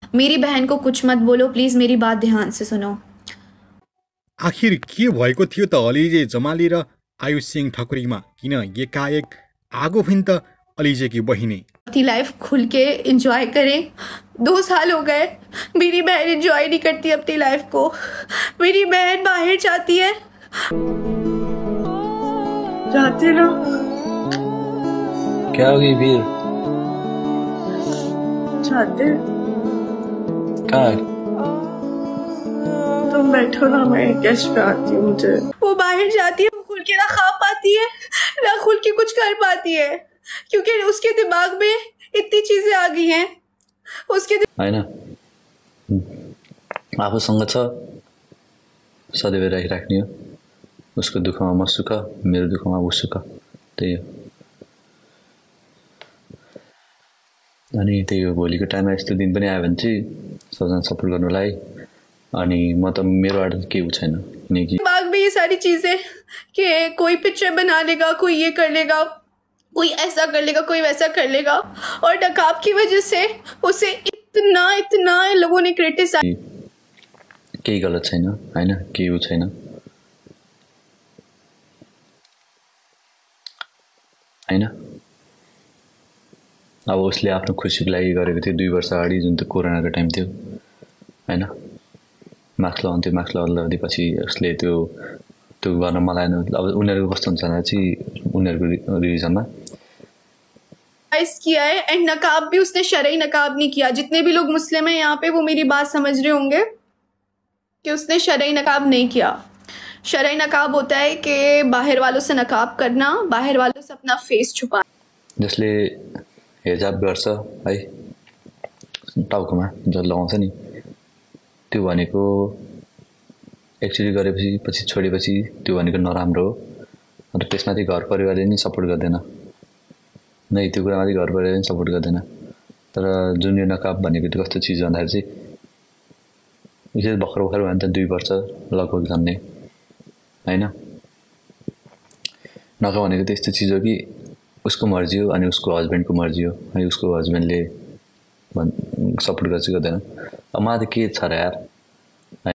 मेरी बहन को कुछ मत बोलो प्लीज, मेरी बात ध्यान से सुनो। आखिर के भएको थियो त अलिजे जमाली र आयुष सिंह ठकुरीमा? किन एकाएक आगो फिन् त अलिजेकी बहिनी? अपनी लाइफ खुल के एंजॉय करें। 2 साल हो गए, मेरी बहन एंजॉय नहीं करती अपनी लाइफ को। मेरी बहन बाहर जाती है। जाते ना। क्या होगी फिर? जाते। कहाँ? तुम बैठो ना, मैं गेस्ट पे आती हूँ। मुझे वो बाहर जाती है, वो खुल के ना खा पाती है ना खुल के कुछ कर पाती है, क्योंकि उसके दिमाग में इतनी चीजें आ गई हैं। उसके हैन, आफूसँग छ सदैव राखिराख्ने हो। उसको दुःखमा म सुख, मेरो दुःखमा ऊ सुख, त्यही हो। अनि त्यही हो, भोलिको टाइममा यस्तो दिन पनि आयो भने चाहिँ सबजना सपोर्ट गर्नुलाई। अनि म त मेरोबाट केही छैन, किनकि दिमाग में ये सारी चीजें कि कोई पिक्चर बना लेगा, कोई ये कर लेगा, कोई ऐसा कर लेगा, कोई वैसा कर लेगा, और नकाब की वजह से उसे इतना इतना लोगों ने क्रिटिसाइज। केही गलत छैन हैन, केही उ छैन हैन। अब उसले आफ्नो खुसीको लागि गरेको थियो 2 वर्ष अगाडि, जुन त्यो कोरोनाको टाइम थियो हैन। मास्क लगाउँथ्यो, मास्क लगाउँदैपछि उसले त्यो गर्न मलाई। अब उनीहरूको कस्तो हुन्छ भने चाहिँ उनीहरूको रिभिजनमा किया है, एंड नकाब भी उसने शरई नकाब नहीं किया। जितने भी लोग मुस्लिम हैं यहाँ पे वो मेरी बात समझ रहे होंगे कि उसने शरई नकाब नहीं किया। शरई नकाब होता है कि बाहर वालों से नकाब करना, बाहर वालों से अपना फेस छुपाना। जसले हिजाब गर्छ है टाउकोमा जो लगाउँछ नि, त्यो भनेको एक्चुअली गरेपछि पछि छोडेपछि त्यो भनेको नराम्रो हो। र त्यसमाथि घर परिवारले नि सपोर्ट गर्दैन नै, त्यो कुरामाथि घर परिवारले नि सपोर्ट गर्दैन। तर जुन यो नकाब भनेको त्यो कस्तो चिज भन्दाखेरि चाहिँ विशेष भर्खर भयो भने त 2 वर्ष लगभग जन्ने हैन। नकाब भनेको त यस्तो चिज हो कि उसको मर्जी हो अनि उसको हस्बेन्डको मर्जी हो है। उसको हस्बेन्डले सपोर्ट गर्छ गर्दैन। अब मलाई त के छ र यार।